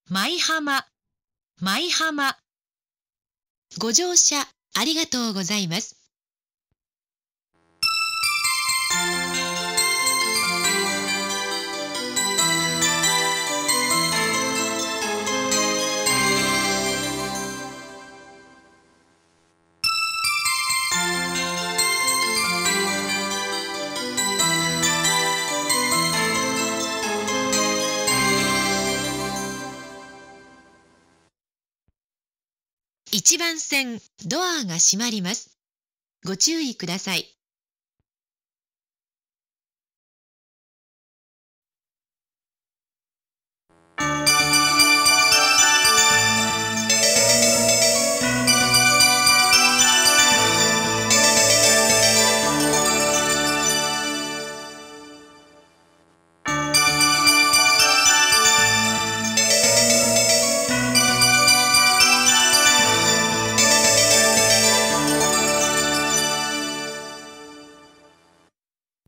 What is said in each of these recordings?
舞浜、舞浜。ご乗車ありがとうございます。1番線、ドアが閉まります。ご注意ください。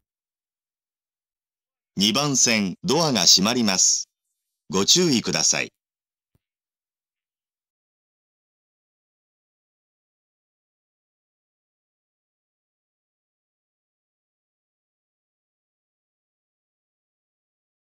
2番線、ドアが閉まります。ご注意ください。